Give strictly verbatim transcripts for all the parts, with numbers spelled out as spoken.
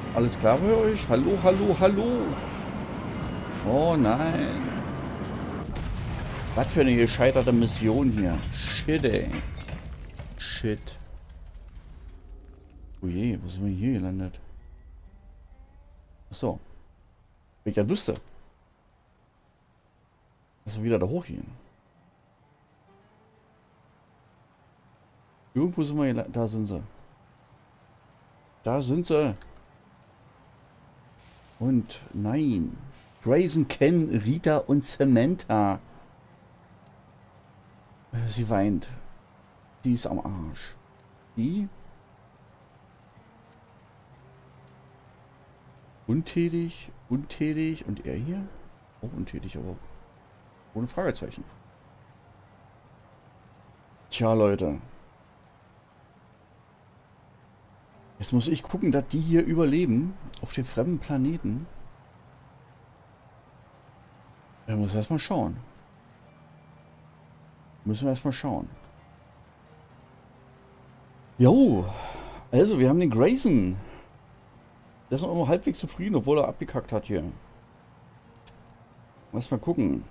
Alles klar für euch? Hallo, hallo, hallo. Oh nein. Was für eine gescheiterte Mission hier. Shit, ey. Shit. Oh je, wo sind wir hier gelandet? Achso. Wenn ich ja wüsste. Dass wir wieder da hochgehen. Irgendwo sind wir gelandet. Da sind sie. Da sind sie. Und nein. Grayson, Ken, Rita und Samantha. Sie weint. Die ist am Arsch. Die? Untätig, untätig. Und er hier? Auch untätig, aber ohne Fragezeichen. Tja, Leute. Jetzt muss ich gucken, dass die hier überleben. Auf dem fremden Planeten. Da muss ich erstmal schauen. Müssen wir erstmal schauen. Jo. Also, wir haben den Grayson. Der ist noch immer halbwegs zufrieden, obwohl er abgekackt hat hier. Lass mal gucken.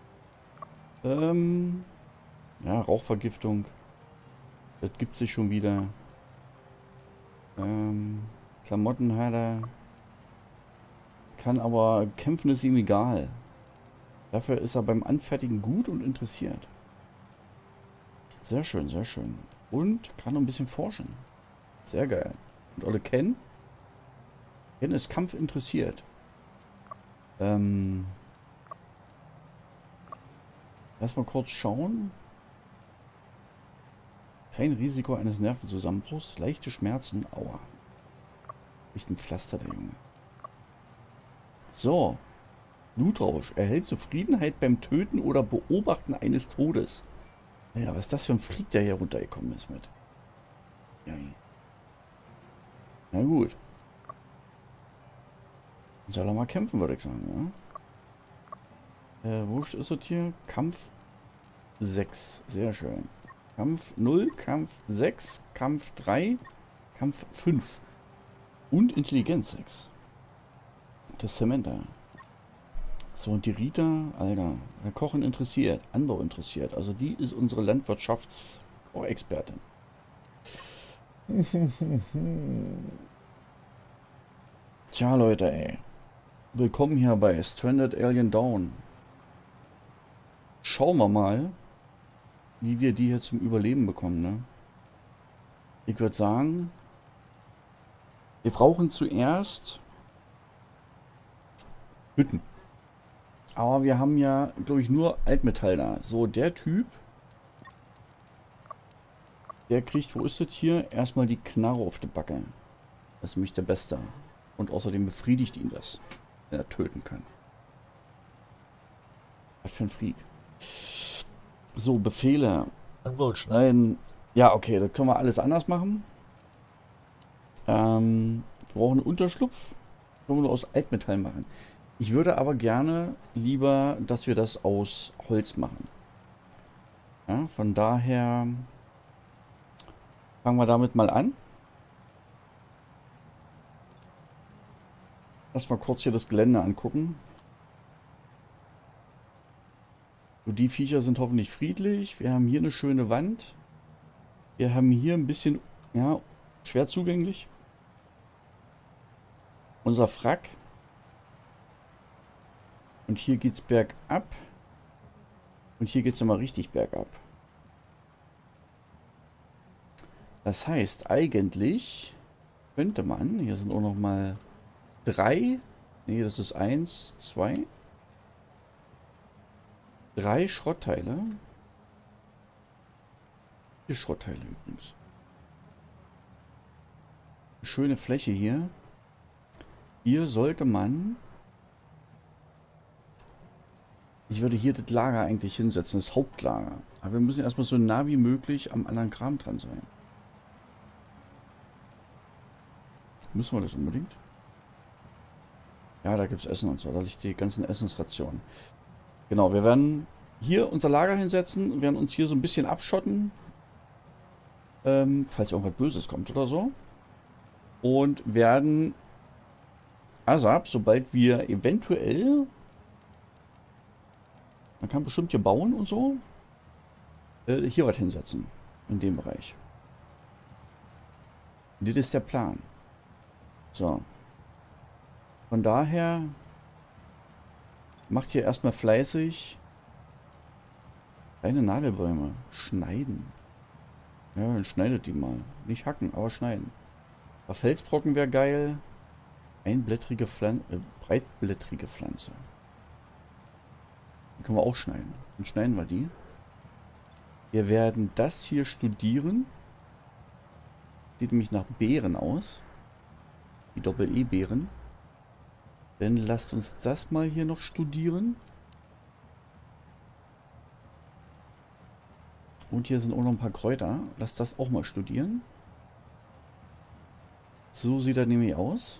Ähm. Ja, Rauchvergiftung. Das gibt sich schon wieder. Ähm. Klamotten hat er. Kann aber kämpfen, ist ihm egal. Dafür ist er beim Anfertigen gut und interessiert. Sehr schön, sehr schön. Und kann noch ein bisschen forschen. Sehr geil. Und alle Ken? Ken ist Kampf interessiert. Ähm. Lass mal kurz schauen. Kein Risiko eines Nervenzusammenbruchs. Leichte Schmerzen. Aua. Echt ein Pflaster, der Junge. So. Blutrausch. Erhält Zufriedenheit beim Töten oder Beobachten eines Todes. Ja, was ist das für ein Freak, der hier runtergekommen ist mit? Ja. Na gut. Soll er mal kämpfen, würde ich sagen, ja? Äh, wo ist das hier? Kampf sechs. Sehr schön. Kampf null, Kampf sechs, Kampf drei, Kampf fünf. Und Intelligenz sechs. Das ist Samantha. So, und die Rita, Alter, Kochen interessiert, Anbau interessiert. Also die ist unsere Landwirtschafts-Expertin. Tja, Leute, ey. Willkommen hier bei Stranded Alien Dawn. Schauen wir mal, wie wir die hier zum Überleben bekommen, ne? Ich würde sagen, wir brauchen zuerst Hütten. Aber wir haben ja, glaube ich, nur Altmetall da. So, der Typ, der kriegt, wo ist das hier? Erstmal die Knarre auf die Backe. Das ist nämlich der Beste. Und außerdem befriedigt ihn das, wenn er töten kann. Was für ein Freak. So, Befehle. Anbau schneiden. Ja, okay, das können wir alles anders machen. Ähm, wir brauchen einen Unterschlupf. Können wir nur aus Altmetall machen. Ich würde aber gerne lieber, dass wir das aus Holz machen. Ja, von daher fangen wir damit mal an. Lass mal kurz hier das Gelände angucken. So, die Viecher sind hoffentlich friedlich. Wir haben hier eine schöne Wand. Wir haben hier ein bisschen, ja, schwer zugänglich. Unser Frack. Und hier geht's bergab. Und hier geht's nochmal richtig bergab. Das heißt, eigentlich könnte man, hier sind auch noch mal drei, nee, das ist eins, zwei, drei Schrottteile. Vier Schrottteile übrigens. Schöne Fläche hier. Hier sollte man... Ich würde hier das Lager eigentlich hinsetzen, das Hauptlager. Aber wir müssen erstmal so nah wie möglich am anderen Kram dran sein. Müssen wir das unbedingt? Ja, da gibt es Essen und so. Da liegt die ganzen Essensrationen. Genau, wir werden hier unser Lager hinsetzen, werden uns hier so ein bisschen abschotten. Ähm, falls irgendwas Böses kommt oder so. Und werden ASAP, sobald wir eventuell, man kann bestimmt hier bauen und so, äh, hier was hinsetzen. In dem Bereich. Das ist der Plan. So. Von daher macht hier erstmal fleißig kleine Nadelbäume. Schneiden. Ja, dann schneidet die mal. Nicht hacken, aber schneiden. Aber Felsbrocken wäre geil. Einblättrige Pflanze, äh, breitblättrige Pflanze. Die können wir auch schneiden. Dann schneiden wir die. Wir werden das hier studieren. Sieht nämlich nach Beeren aus. Die Doppel-E-Beeren. Dann lasst uns das mal hier noch studieren. Und hier sind auch noch ein paar Kräuter. Lasst das auch mal studieren. So sieht er nämlich aus.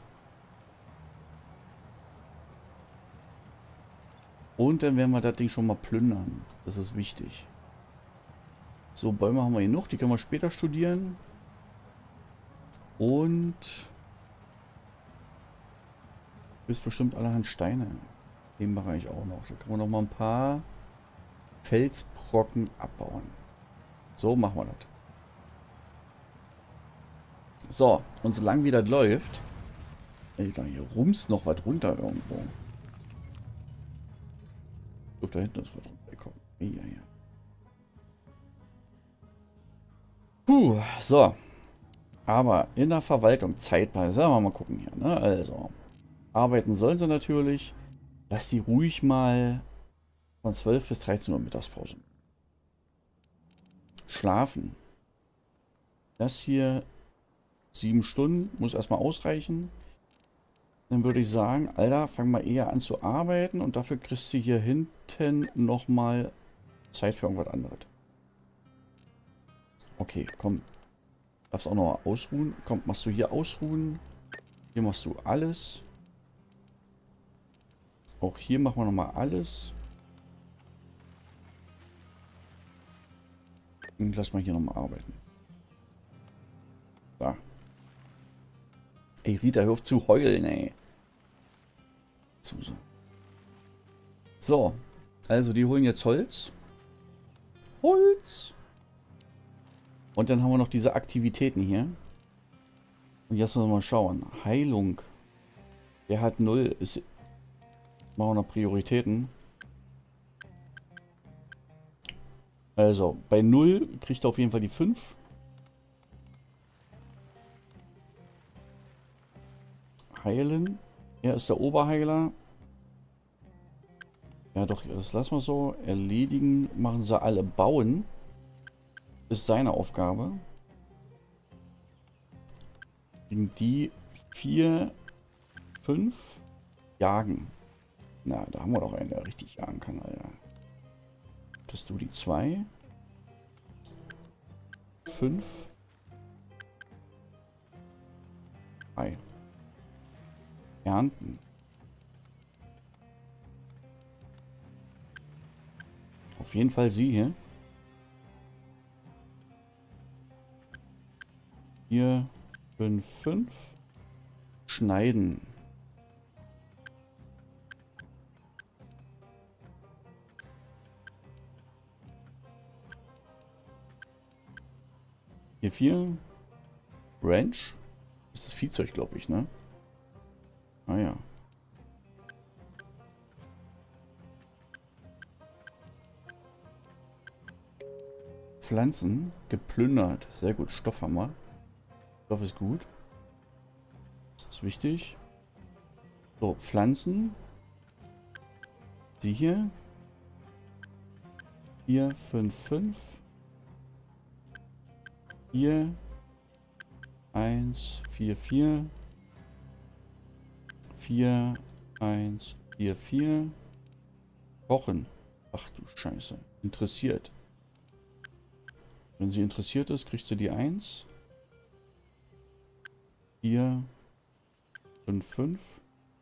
Und dann werden wir das Ding schon mal plündern. Das ist wichtig. So, Bäume haben wir hier noch. Die können wir später studieren. Und ist bestimmt allerhand Steine. Im Bereich auch noch. Da kann man noch mal ein paar Felsbrocken abbauen. So machen wir das. So, und solange wie das läuft. Alter, hier rumst noch was runter irgendwo. Ich glaube, da hinten ist was runtergekommen. Ja, ja. Puh, so. Aber in der Verwaltung zeitweise, sagen wir mal gucken hier, ne? Also, arbeiten sollen sie natürlich. Lass sie ruhig mal von zwölf bis dreizehn Uhr Mittagspause. Schlafen. Das hier sieben Stunden, muss erstmal ausreichen. Dann würde ich sagen, Alter, fang mal eher an zu arbeiten und dafür kriegst du hier hinten nochmal Zeit für irgendwas anderes. Okay, komm. Darfst auch noch mal ausruhen. Komm, machst du hier ausruhen. Hier machst du alles. Auch hier machen wir nochmal alles. Und lass mal hier nochmal arbeiten. Da. Ey, Rita, hör auf zu heulen, ey. So. Also, die holen jetzt Holz. Holz. Und dann haben wir noch diese Aktivitäten hier. Und jetzt müssen wir mal schauen. Heilung. Der hat null. Ist, machen wir noch Prioritäten. Also, bei null kriegt er auf jeden Fall die fünf. Heilen. Er ist der Oberheiler. Ja, doch, das lassen wir so. Erledigen machen sie alle. Bauen ist seine Aufgabe. Gegen die vier, fünf jagen. Na, da haben wir doch einen, der richtig jagen kann, Alter. Kriegst du die zwei? fünf? drei. Ernten. Auf jeden Fall sie hier. Hier fünf, fünf. Schneiden. Hier vier. Ranch. Das ist Viehzeug, glaube ich, ne? Ah ja. Pflanzen geplündert. Sehr gut. Stoff haben wir. Stoff ist gut. Ist wichtig. So, Pflanzen. Sie hier. vier, fünf, fünf. Hier. eins, vier, vier. vier, eins, vier, vier. Kochen. Ach du Scheiße. Interessiert. Wenn sie interessiert ist, kriegt sie die eins. vier, fünf, fünf.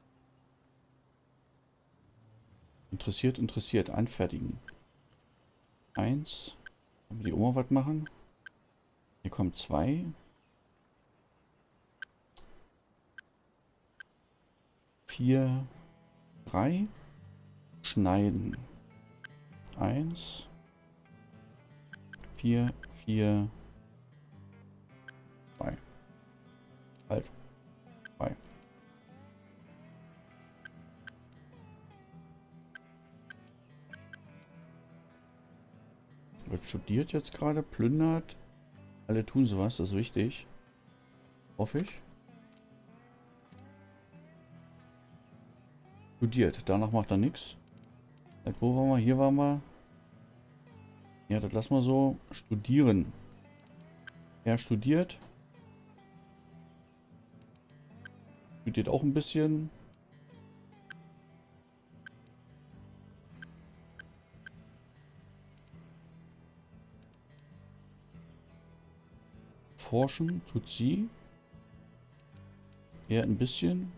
Interessiert, interessiert. Anfertigen. eins. Können wir die Oma was machen? Hier kommt zwei. vier, drei. Schneiden. eins, vier, vier, zwei. Halt. zwei. Wird studiert jetzt gerade, plündert. Alle tun sowas, das ist wichtig. Hoffe ich. Studiert, danach macht er nichts. Wo waren wir? Hier waren wir. Ja, das lassen wir so. Studieren. Er studiert. Studiert auch ein bisschen. Forschen tut sie. Er ein bisschen.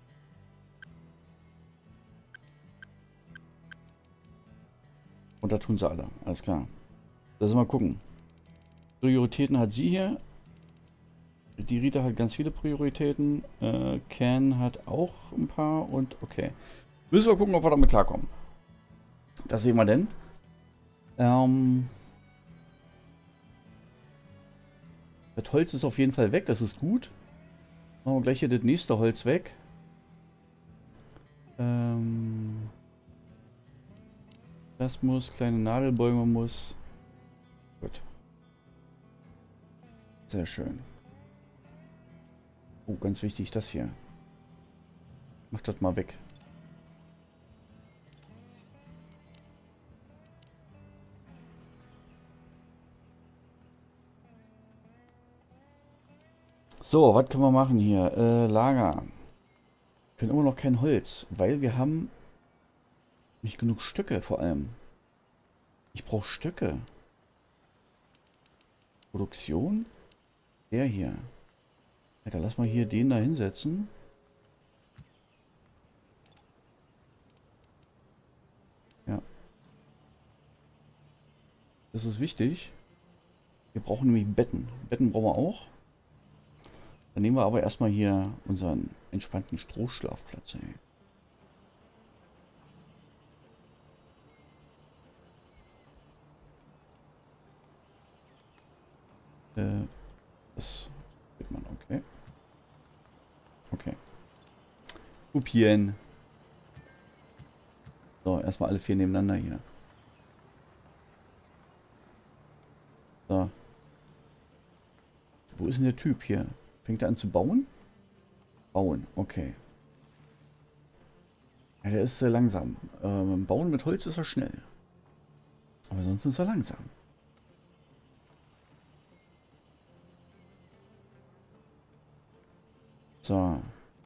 Und da tun sie alle. Alles klar. Lass mal gucken. Prioritäten hat sie hier. Die Rita hat ganz viele Prioritäten. Äh, Ken hat auch ein paar. Und okay. Müssen wir gucken, ob wir damit klarkommen. Das sehen wir denn. Ähm, das Holz ist auf jeden Fall weg. Das ist gut. Machen wir gleich hier das nächste Holz weg. Ähm... Das muss, kleine Nadelbäume muss. Gut. Sehr schön. Oh, ganz wichtig, das hier. Mach das mal weg. So, was können wir machen hier? Äh, Lager. Wir können immer noch kein Holz, weil wir haben nicht genug Stöcke vor allem. Ich brauche Stöcke. Produktion? Der hier. Alter, lass mal hier den da hinsetzen. Ja. Das ist wichtig. Wir brauchen nämlich Betten. Betten brauchen wir auch. Dann nehmen wir aber erstmal hier unseren entspannten Strohschlafplatz. Ey. Das sieht man, okay. Okay. Kopieren. So, erstmal alle vier nebeneinander hier. So. Wo ist denn der Typ hier? Fängt er an zu bauen? Bauen, okay. Ja, der ist sehr langsam. Ähm, bauen mit Holz ist er schnell. Aber sonst ist er langsam. So.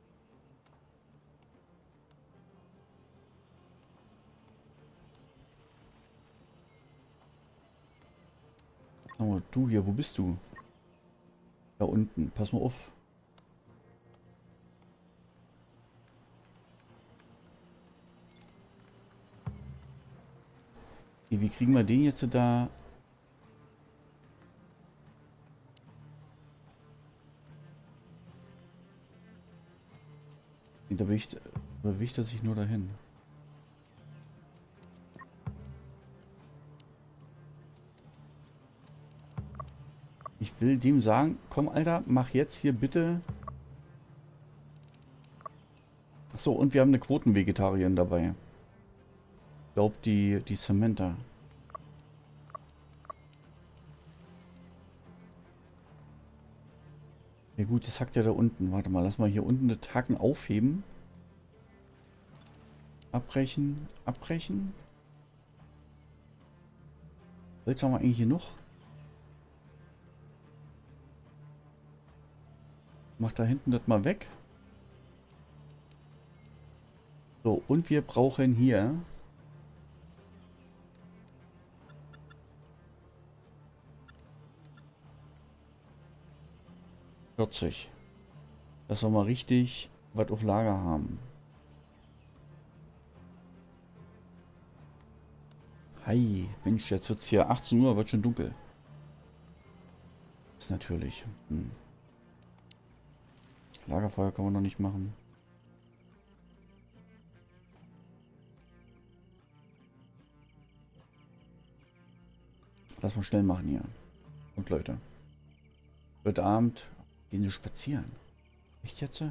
Oh, du hier, wo bist du? Da unten, pass mal auf. Wie kriegen wir den jetzt da? Da bewegt, bewegt er sich nur dahin. Ich will dem sagen, komm Alter, mach jetzt hier bitte. Achso, und wir haben eine Quotenvegetarierin dabei. Ich glaube, die, die Samantha. Ja gut, das hackt ja da unten. Warte mal, lass mal hier unten das Hacken aufheben. Abbrechen, abbrechen. Holz haben wir eigentlich hier noch? Mach da hinten das mal weg. So, und wir brauchen hier vierzig. Dass wir mal richtig was auf Lager haben. Hi, Mensch, jetzt wird es hier achtzehn Uhr, wird schon dunkel. Ist natürlich. Hm. Lagerfeuer kann man noch nicht machen. Lass mal schnell machen hier. Und Leute. Heute Abend gehen wir spazieren. Echt jetzt?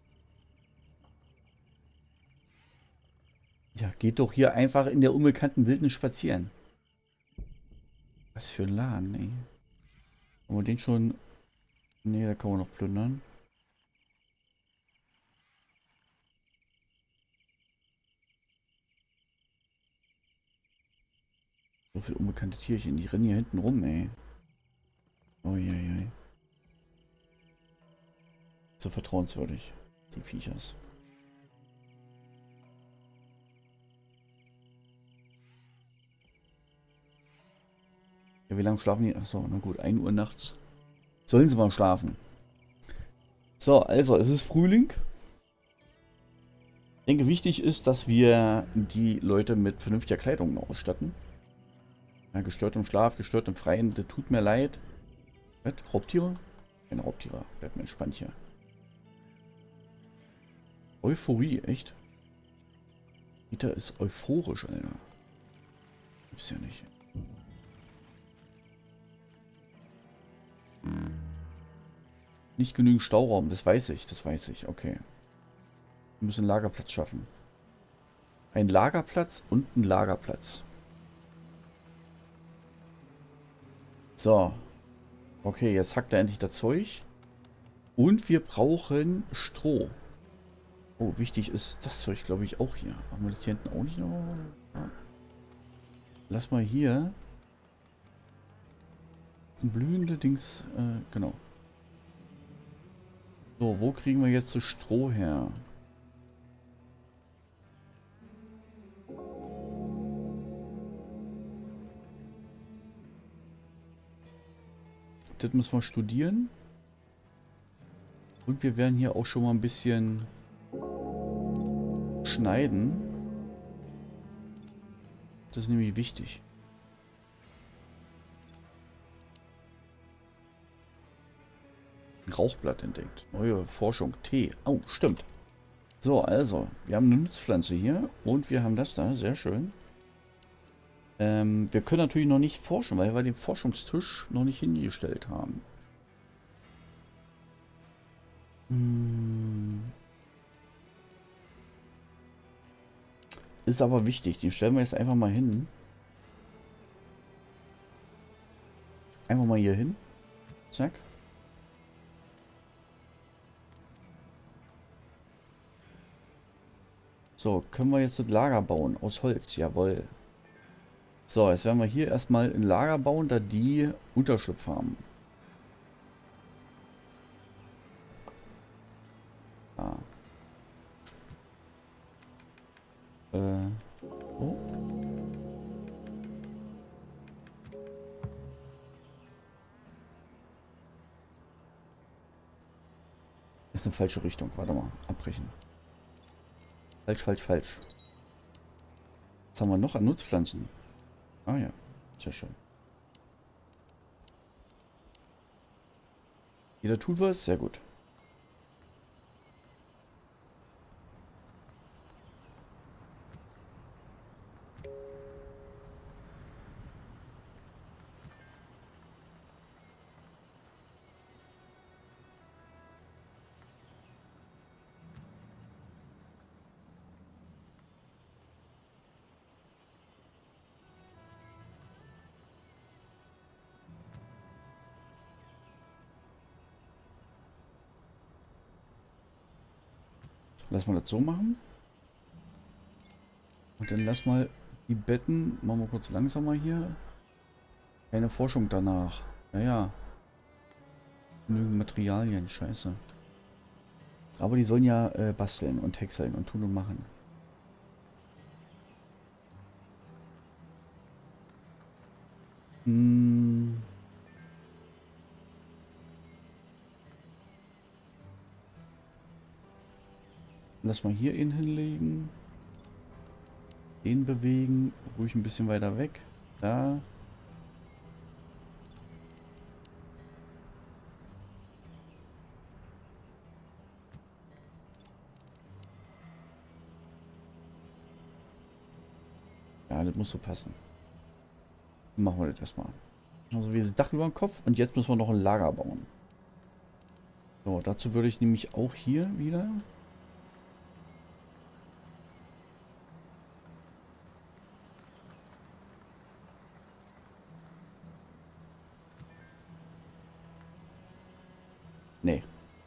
Ja, geht doch hier einfach in der unbekannten Wildnis spazieren. Was für ein Laden, ey. Haben wir den schon... Ne, da kann man noch plündern. So viele unbekannte Tierchen, die rennen hier hinten rum, ey. Uiuiui. So vertrauenswürdig, die Viechers. Ja, wie lange schlafen die? Achso, na gut, ein Uhr nachts. Sollen sie mal schlafen. So, also, es ist Frühling. Ich denke, wichtig ist, dass wir die Leute mit vernünftiger Kleidung ausstatten. Ja, gestört im Schlaf, gestört im Freien, das tut mir leid. Was? Raubtiere? Keine Raubtiere, bleibt mir entspannt hier. Euphorie, echt? Peter ist euphorisch, Alter. Gibt's ja nicht. Nicht genügend Stauraum, das weiß ich, das weiß ich, okay. Wir müssen einen Lagerplatz schaffen. Ein Lagerplatz und ein Lagerplatz. So. Okay, jetzt hackt er endlich das Zeug. Und wir brauchen Stroh. Oh, wichtig ist das Zeug, glaube ich, auch hier. Haben wir das hier hinten auch nicht noch? Ja. Lass mal hier. Blühende Dings, äh, genau. So, wo kriegen wir jetzt das Stroh her? Das müssen wir studieren. Und wir werden hier auch schon mal ein bisschen schneiden. Das ist nämlich wichtig. Rauchblatt entdeckt. Neue Forschung. Tee. Oh, stimmt. So, also, wir haben eine Nutzpflanze hier und wir haben das da. Sehr schön. Ähm, wir können natürlich noch nicht forschen, weil wir den Forschungstisch noch nicht hingestellt haben. Hm. Ist aber wichtig. Den stellen wir jetzt einfach mal hin. Einfach mal hier hin. Zack. So, können wir jetzt das Lager bauen aus Holz? Jawohl. So, jetzt werden wir hier erstmal ein Lager bauen, da die Unterschlupf haben. Ah. Äh. Oh. Ist eine falsche Richtung. Warte mal. Abbrechen. Falsch, falsch, falsch. Was haben wir noch an Nutzpflanzen? Ah ja. Sehr schön. Jeder tut was. Sehr gut. Lass mal das so machen. Und dann lass mal die Betten. Machen wir kurz langsamer hier. Keine Forschung danach. Naja. Genügend Materialien. Scheiße. Aber die sollen ja äh, basteln und häckseln und tun und machen. Hm. Lass mal hier ihn hinlegen. Den bewegen. Ruhig ein bisschen weiter weg. Da. Ja, das muss so passen. Machen wir das erstmal. Also wie das Dach über dem Kopf. Und jetzt müssen wir noch ein Lager bauen. So, dazu würde ich nämlich auch hier wieder... Nee.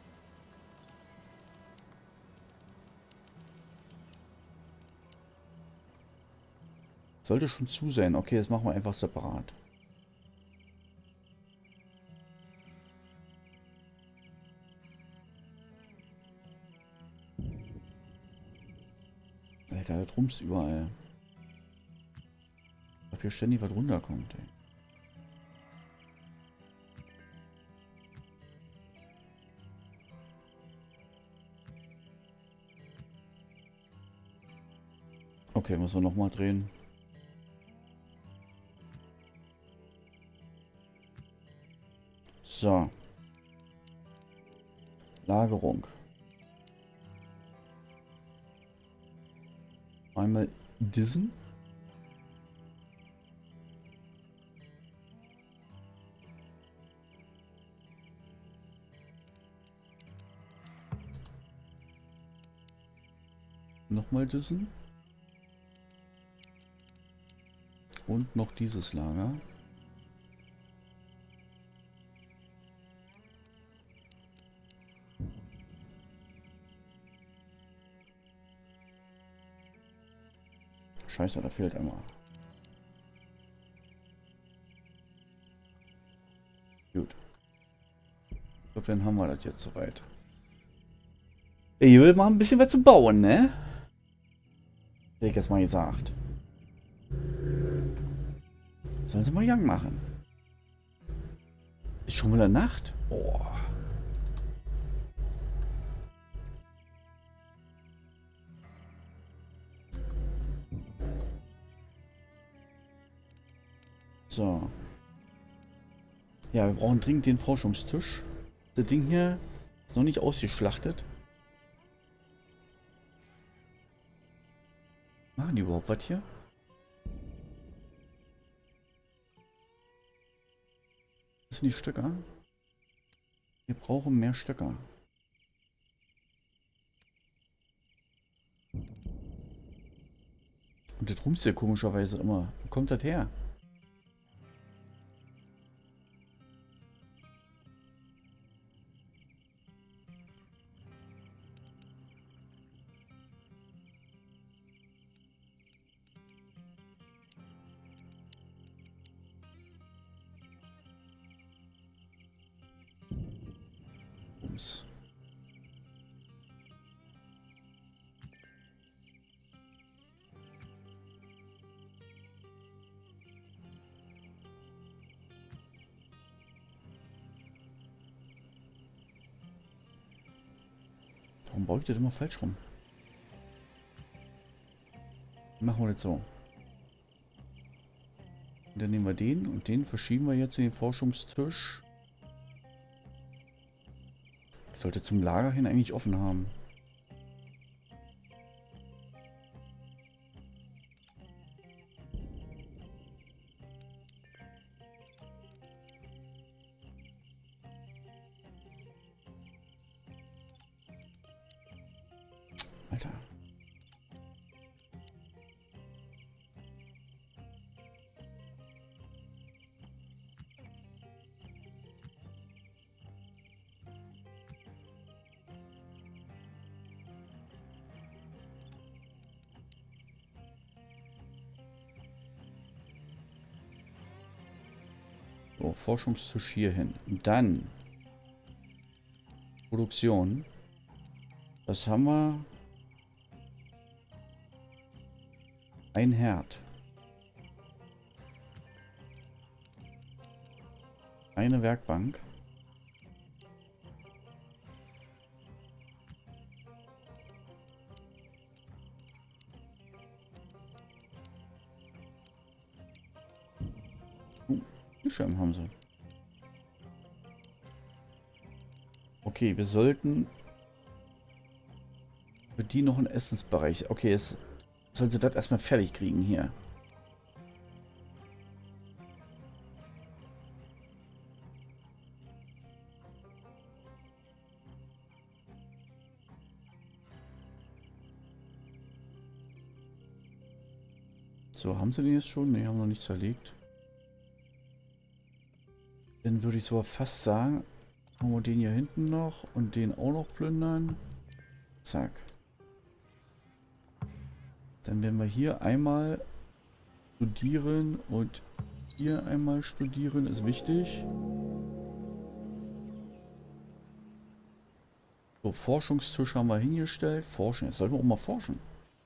Sollte schon zu sein. Okay, das machen wir einfach separat. Alter, da rumst überall. Ob hier ständig was runterkommt, ey. Okay, müssen wir nochmal drehen. So. Lagerung. Einmal diesen. Nochmal diesen. Und noch dieses Lager. Scheiße, da fehlt einmal. Gut. Ich glaube, dann haben wir das jetzt soweit. Ich will mal ein bisschen was zu bauen, ne? Hätte ich jetzt mal gesagt. Sollen sie mal Young machen. Ist schon wieder Nacht? Oh. So. Ja, wir brauchen dringend den Forschungstisch. Das Ding hier ist noch nicht ausgeschlachtet. Machen die überhaupt was hier? Das sind die Stöcker. Wir brauchen mehr Stöcker. Und das rumst ja komischerweise immer. Wo kommt das her? Rums. Warum baue ich das immer falsch rum? Machen wir das so. Und dann nehmen wir den und den verschieben wir jetzt in den Forschungstisch. Ich sollte zum Lager hin eigentlich offen haben. Alter. So, Forschungstisch hier hin. Dann Produktion. Was haben wir? Ein Herd. Eine Werkbank. Uh, die Schirm haben sie. Okay, wir sollten für die noch einen Essensbereich. Okay, es sollen sie das erstmal fertig kriegen hier. So, haben sie den jetzt schon? Ne, haben noch nicht zerlegt. Dann würde ich so fast sagen, machen wir den hier hinten noch und den auch noch plündern. Zack. Dann werden wir hier einmal studieren und hier einmal studieren, ist wichtig. So, Forschungstisch haben wir hingestellt. Forschen, jetzt sollten wir auch mal forschen.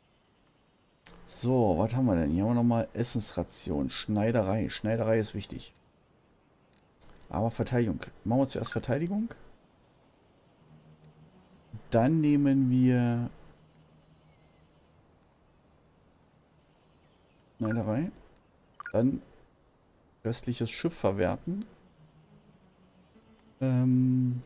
So, was haben wir denn? Hier haben wir nochmal Essensration, Schneiderei. Schneiderei ist wichtig. Aber Verteidigung. Machen wir zuerst Verteidigung. Dann nehmen wir Schneiderei. Dann restliches Schiff verwerten. Ähm...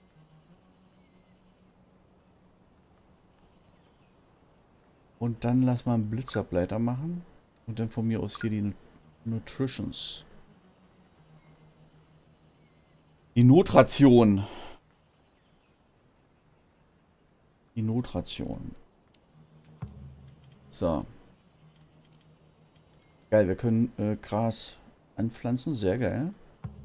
Und dann lass mal einen Blitzableiter machen. Und dann von mir aus hier die Nutritions. Die Notration. Die Notration. So. Geil, wir können äh, Gras anpflanzen. Sehr geil.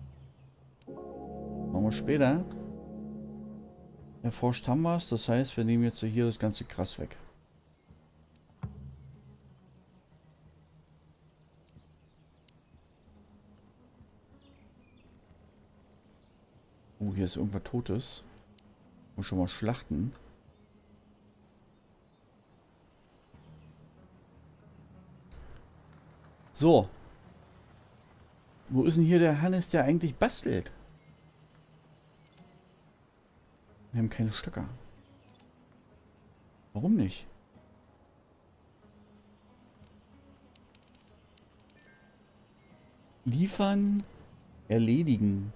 Machen wir später. Erforscht haben wir es. Das heißt, wir nehmen jetzt hier das ganze Gras weg. Oh, hier ist irgendwas Totes. Muss schon mal schlachten. So. Wo ist denn hier der Hannes, der eigentlich bastelt? Wir haben keine Stöcker. Warum nicht? Liefern, erledigen.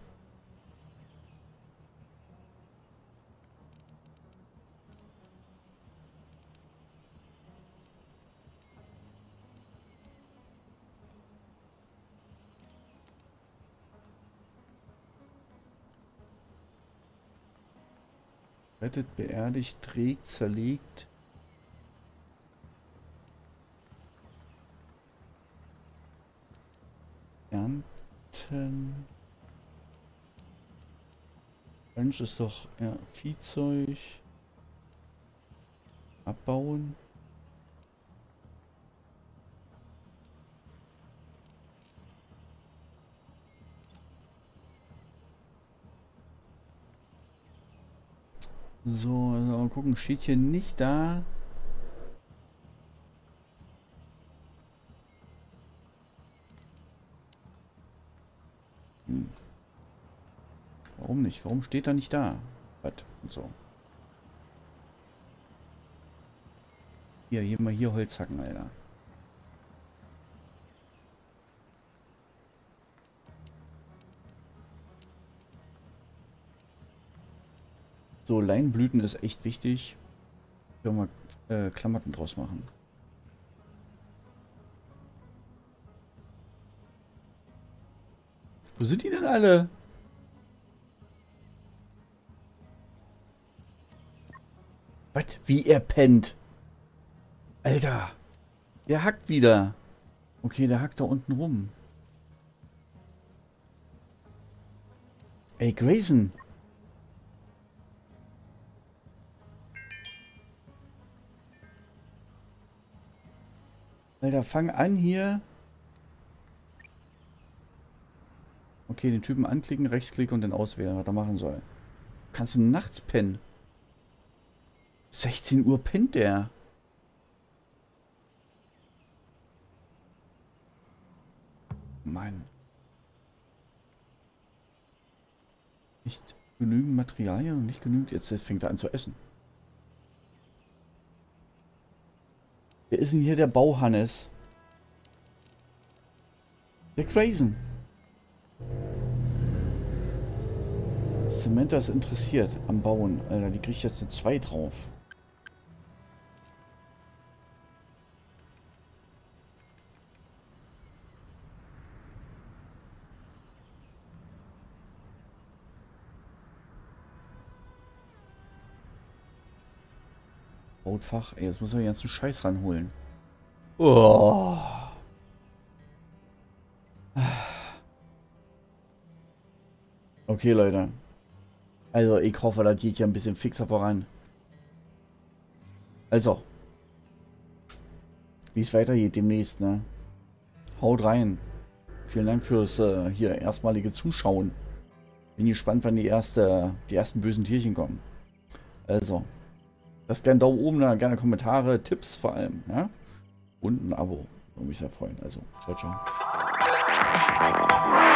Rettet, beerdigt, trägt, zerlegt. Ernten. Mensch ist doch ja, Viehzeug. Abbauen. So, also mal gucken, steht hier nicht da. Hm. Warum nicht? Warum steht da nicht da? Was? Und so. Hier, hier mal hier Holz hacken, Alter. So, Leinblüten ist echt wichtig. Können wir äh, Klamotten draus machen. Wo sind die denn alle? Was? Wie er pennt? Alter. Der hackt wieder. Okay, der hackt da unten rum. Ey, Grayson. Alter, fang an hier. Okay, den Typen anklicken, rechtsklicken und dann auswählen, was er machen soll. Kannst du nachts pennen? sechzehn Uhr pennt der. Mann. Nicht genügend Materialien und nicht genügend. Jetzt fängt er an zu essen. Wer ist denn hier der Bauhannes? Der Grayson. Samantha ist interessiert am Bauen. Alter, die kriegt jetzt eine zwei drauf. Bautfach. Ey, jetzt muss er den ganzen Scheiß ranholen. Oh. Okay, Leute. Also, ich hoffe, das geht hier ein bisschen fixer voran. Also. Wie es weitergeht demnächst, ne? Haut rein. Vielen Dank fürs äh, hier erstmalige Zuschauen. Bin gespannt, wann die, erste, die ersten bösen Tierchen kommen. Also. Lasst gerne einen Daumen oben da, gerne Kommentare, Tipps vor allem, ja? Und ein Abo. Würde mich sehr freuen. Also, ciao, ciao.